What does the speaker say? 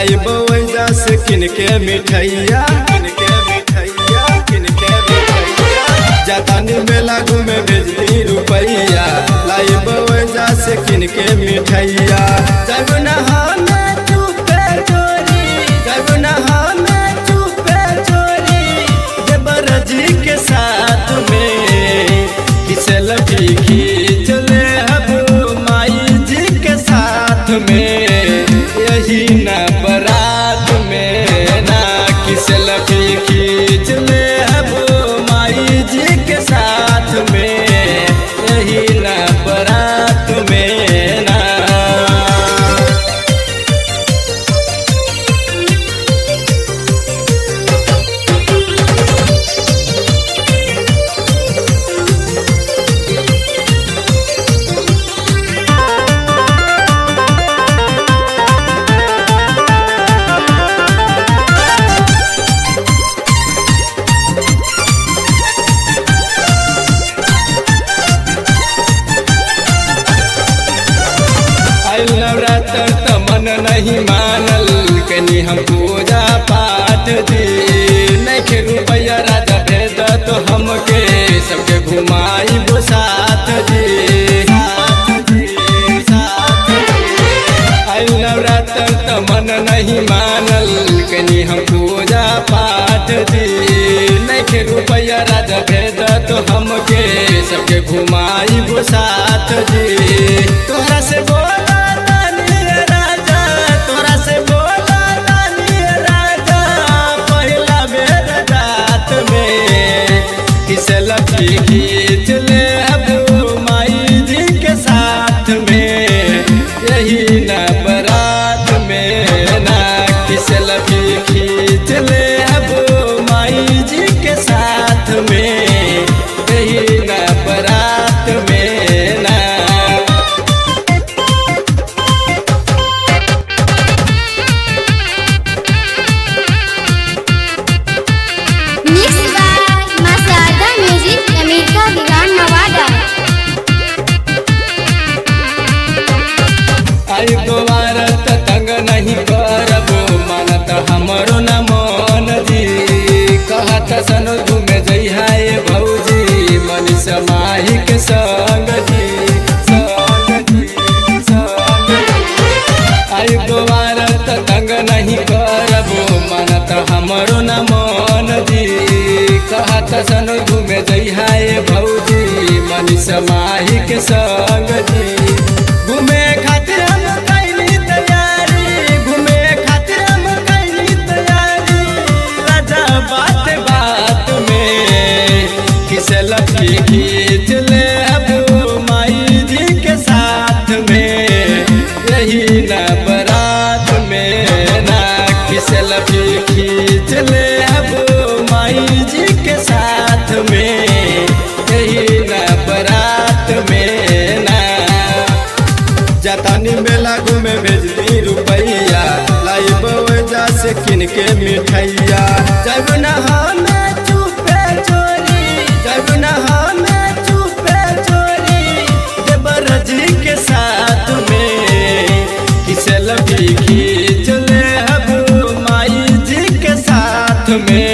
लाइब वैजा से किनके मिठैया जातानी मेला घूमे भेजती रुपैया लाइब वैजा से किनके मिठैया जब नहाने चुपे चोरी जब नहाने चुपे चोरी जबर जी के साथ में किसे लगी खींच ले अब माई जी के साथ में यही ना बारात में ना किसे लगी खींच ले अब माई जी के साथ में यही ना बारात में ना। नवरात्र त मन नहीं मानल कनी हम पूजा पाठ दी नहीं के रुपया राजा भेज तो हमके सबके घुमाई वो साथ दी नवरात्र त मन नहीं मानल कनी हम पूजा पाठ दी नहीं के रुपया राजा भेज तो हमके सबके घुमाई वो साथ दी तोहरा से बोला किसे लगी खींच ले अब माई जी के साथ में यही ना बारात में ना किसे लगी खींच ले अब माई जी के साथ में यही ना बारात में ना। आई दोबारा तंग नहीं करब मानत हमरो न मन जी कहत सन घूमे जइहा भौजी मनीष माही के संग जी आई दोबारा तंग नहीं करब मानत हमरो न मन जी कहत सन घूमे जइहा भौजी मनीष माही के संग जी घूमे खातिर किसे लगी खींच ले अब माई जी के साथ में यही ना बारात में ना किसे लगी खींच ले अब माई जी के साथ में यही ना बारात में ना जातानी मेला घूमे भेजती रुपैया लाइब वैजा से किनके मिठैया जब नहाने चुपे चोरी जब नहाने चुपे चोरी जबर जी के साथ में किसे लगी खींच ले अब माई जी के साथ में